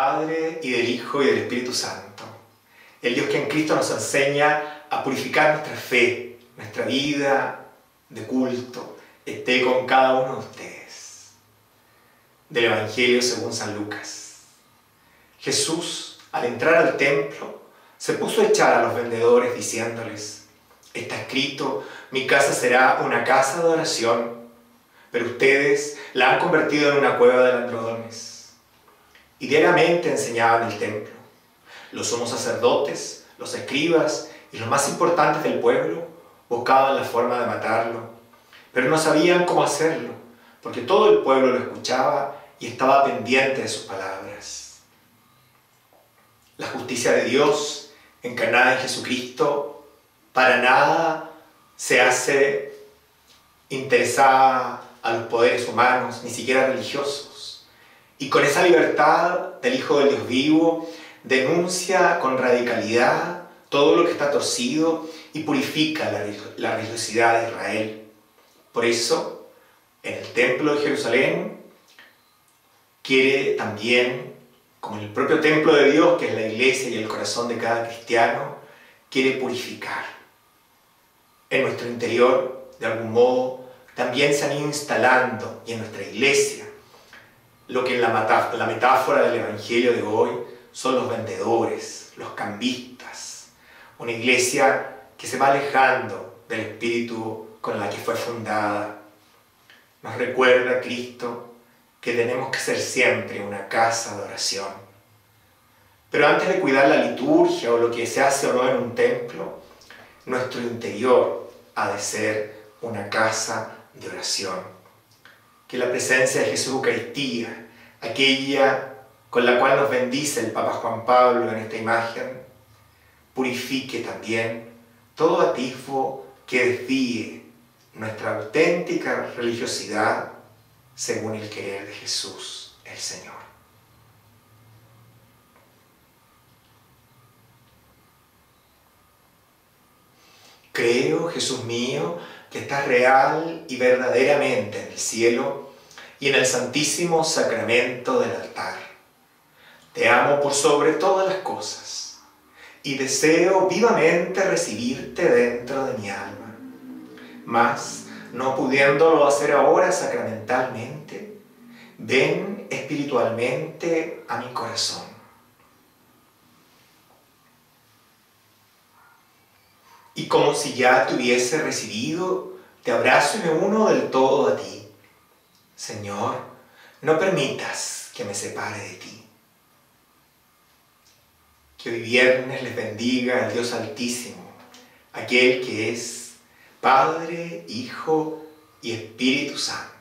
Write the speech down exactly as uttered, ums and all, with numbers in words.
Padre, y del Hijo, y del Espíritu Santo. El Dios que en Cristo nos enseña a purificar nuestra fe, nuestra vida de culto, esté con cada uno de ustedes. Del Evangelio según San Lucas. Jesús, al entrar al templo, se puso a echar a los vendedores diciéndoles: está escrito, mi casa será una casa de oración, pero ustedes la han convertido en una cueva de ladrones. Y diariamente enseñaba en el templo. Los sumos sacerdotes, los escribas y los más importantes del pueblo buscaban la forma de matarlo, pero no sabían cómo hacerlo, porque todo el pueblo lo escuchaba y estaba pendiente de sus palabras. La justicia de Dios, encarnada en Jesucristo, para nada se hace interesada a los poderes humanos, ni siquiera religiosos. Y con esa libertad del Hijo del Dios vivo, denuncia con radicalidad todo lo que está torcido y purifica la, la religiosidad de Israel. Por eso, en el templo de Jerusalén, quiere también, como en el propio templo de Dios, que es la iglesia y el corazón de cada cristiano, quiere purificar. En nuestro interior, de algún modo, también se han ido instalando, y en nuestra iglesia, lo que en la, la metáfora del Evangelio de hoy son los vendedores, los cambistas. Una iglesia que se va alejando del espíritu con la que fue fundada. Nos recuerda a Cristo que tenemos que ser siempre una casa de oración. Pero antes de cuidar la liturgia o lo que se hace o no en un templo, nuestro interior ha de ser una casa de oración. Que la presencia de Jesús Eucaristía, aquella con la cual nos bendice el Papa Juan Pablo en esta imagen, purifique también todo atisbo que desvíe nuestra auténtica religiosidad según el querer de Jesús, el Señor. Creo, Jesús mío, que estás real y verdaderamente en el cielo y en el santísimo sacramento del altar. Te amo por sobre todas las cosas y deseo vivamente recibirte dentro de mi alma. Mas, no pudiéndolo hacer ahora sacramentalmente, ven espiritualmente a mi corazón. Y como si ya te hubiese recibido, te abrazo y me uno del todo a ti. Señor, no permitas que me separe de ti. Que hoy viernes les bendiga el Dios Altísimo, aquel que es Padre, Hijo y Espíritu Santo.